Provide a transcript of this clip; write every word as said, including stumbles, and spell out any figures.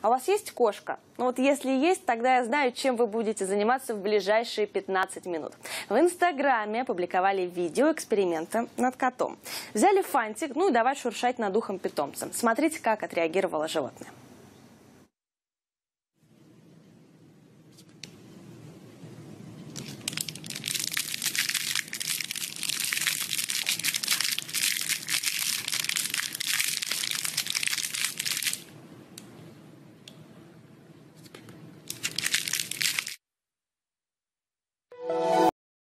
А у вас есть кошка? Ну вот если есть, тогда я знаю, чем вы будете заниматься в ближайшие пятнадцать минут. В Инстаграме опубликовали видео эксперимента над котом. Взяли фантик, ну и давай шуршать над ухом питомца. Смотрите, как отреагировало животное.